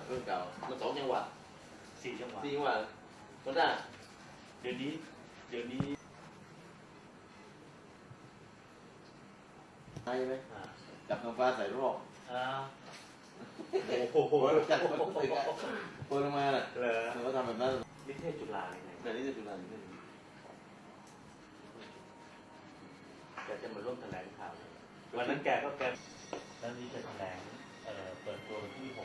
เครื่องเก่ามัน2 จังหวะ 4 จังหวะ 4 จังหวะก็ได้เดี๋ยวนี้ใช่ไหมจับน้ำฟ้าใส่รอบโอ้โหจับคนใส่กันคนลงมาน่ะเราทำแบบนั้นนิเทศจุฬาไงแต่นี่จะจุฬานี่แกจะมาร่วมแถลงข่าววันนั้นแกแล้วนี้จะแถลงเปิดตัววันที่6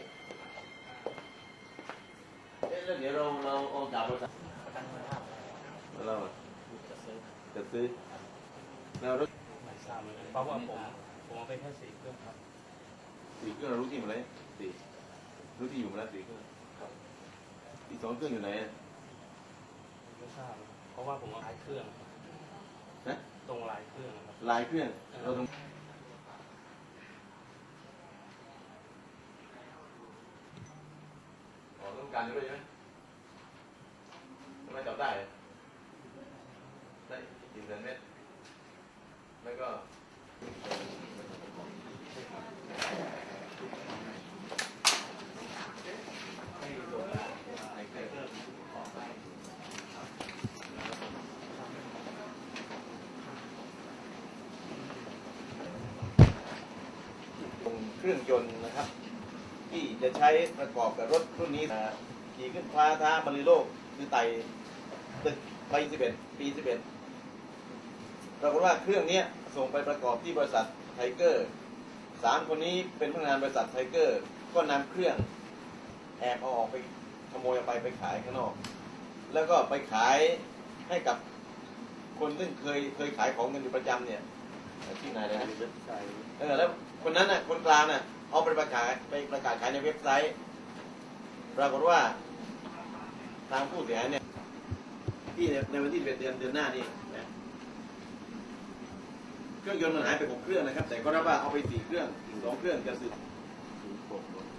แล้วเดี๋ยวเราออกจากบริษัทเราจะซื้อเราไม่ทราบเลยเพราะว่าผมเอาไปแค่4 เครื่องครับ 4 เครื่องเรารู้ที่หมดเลยรู้ที่อยู่มาแล้ว4 เครื่องอีก2 เครื่องอยู่ไหนไม่ทราบเพราะว่าผมเอาลายเครื่องนะตรงลายเครื่องลายเครื่องเราต้องต้องการด้วยใช่ไหมทำไมจับได้ได้อินเทอร์เน็ตแล้วก็เครื่องยนต์นะครับที่จะใช้ประกอบกับรถรุ่นนี้ขี่ขึ้นฟ้าท้าบริโลกคือไต่ตึกปี11ปรากฏว่าเครื่องนี้ส่งไปประกอบที่บริษัทไทเกอร์3 คนนี้เป็นพนักงานบริษัทไทเกอร์ก็นำเครื่องแอบเอาออกไปขโมยเอาไปขายข้างนอกแล้วก็ไปขายให้กับคนซึ่งเคยขายของกันอยู่ประจำเนี่ยที่ไหนเลยนะแล้วคนนั้นน่ะคนกลางน่ะเอาไปประกาศขายในเว็บไซต์ปรากฏว่าทางผู้เสียหายเนี่ยที่ในวันที่11 เดือนหน้านี่นะเครื่องยนต์มันหายไป6 เครื่องนะครับแต่ก็รับว่าเอาไป4 เครื่องอีก2 เครื่องจะสืบ